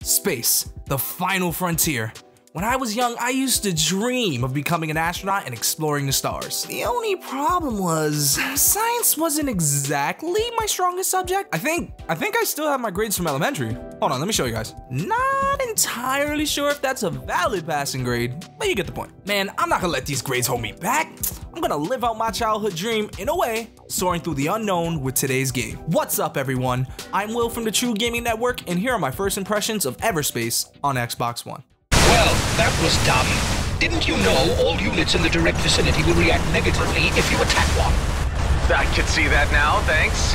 Space, the final frontier. When I was young, I used to dream of becoming an astronaut and exploring the stars. The only problem was, science wasn't exactly my strongest subject. I think I still have my grades from elementary. Hold on, let me show you guys. Not entirely sure if that's a valid passing grade, but you get the point. Man, I'm not gonna let these grades hold me back. I'm gonna live out my childhood dream in a way, soaring through the unknown with today's game. What's up, everyone? I'm Will from the TrueGaming Network, and here are my first impressions of Everspace on Xbox One. Well, that was dumb. Didn't you know all units in the direct vicinity will react negatively if you attack one? I can see that now, thanks.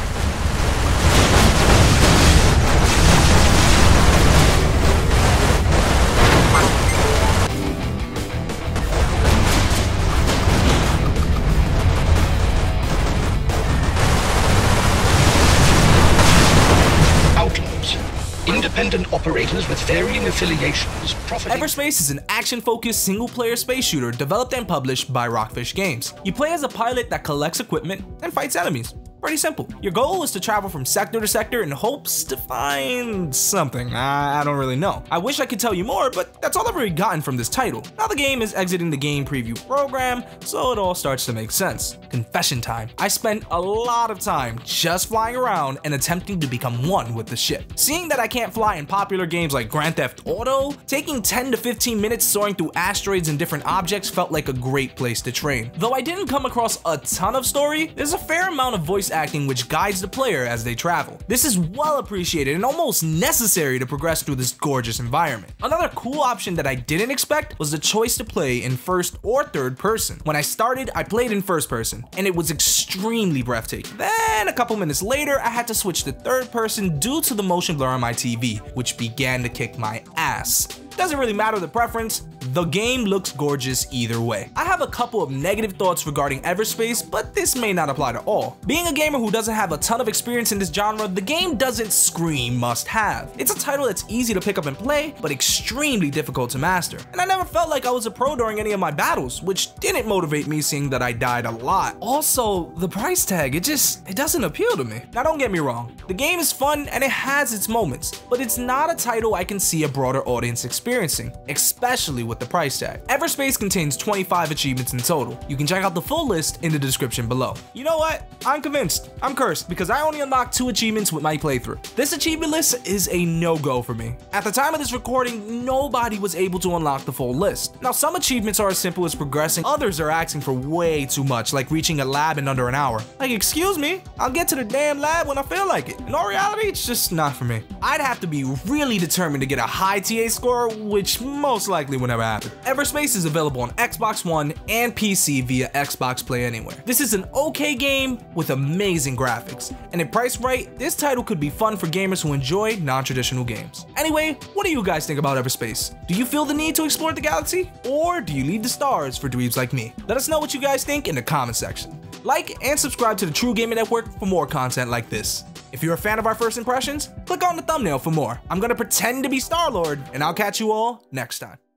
Independent operators with varying affiliations profiting. Everspace is an action-focused single-player space shooter developed and published by Rockfish Games. You play as a pilot that collects equipment and fights enemies. Pretty simple. Your goal is to travel from sector to sector in hopes to find something. I don't really know. I wish I could tell you more, but that's all I've really gotten from this title. Now the game is exiting the game preview program, so it all starts to make sense. Confession time. I spent a lot of time just flying around and attempting to become one with the ship. Seeing that I can't fly in popular games like Grand Theft Auto, taking 10 to 15 minutes soaring through asteroids and different objects felt like a great place to train. Though I didn't come across a ton of story, there's a fair amount of voice acting which guides the player as they travel. This is well appreciated and almost necessary to progress through this gorgeous environment. Another cool option that I didn't expect was the choice to play in first or third person. When I started, I played in first person, and it was extremely breathtaking. Then a couple minutes later, I had to switch to third person due to the motion blur on my TV, which began to kick my ass. Doesn't really matter the preference, the game looks gorgeous either way. I have a couple of negative thoughts regarding Everspace, but this may not apply to all. Being a gamer who doesn't have a ton of experience in this genre, the game doesn't scream must have. It's a title that's easy to pick up and play, but extremely difficult to master. And I never felt like I was a pro during any of my battles, which didn't motivate me seeing that I died a lot. Also, the price tag, it doesn't appeal to me. Now don't get me wrong, the game is fun and it has its moments, but it's not a title I can see a broader audience experiencing, especially with the price tag. Everspace contains 25 achievements in total. You can check out the full list in the description below. You know what? I'm convinced. I'm cursed because I only unlocked 2 achievements with my playthrough. This achievement list is a no-go for me. At the time of this recording, nobody was able to unlock the full list. Now, some achievements are as simple as progressing, others are asking for way too much, like reaching a lab in under an hour. Like, excuse me, I'll get to the damn lab when I feel like it. In all reality, it's just not for me. I'd have to be really determined to get a high TA score, which most likely would never happen. Everspace is available on Xbox One and PC via Xbox Play Anywhere. This is an okay game with amazing graphics, and if priced right, this title could be fun for gamers who enjoy non-traditional games. Anyway, what do you guys think about Everspace? Do you feel the need to explore the galaxy, or do you leave the stars for dweebs like me? Let us know what you guys think in the comment section. Like and subscribe to the TrueGaming Network for more content like this. If you're a fan of our first impressions, click on the thumbnail for more. I'm gonna pretend to be Star-Lord, and I'll catch you all next time.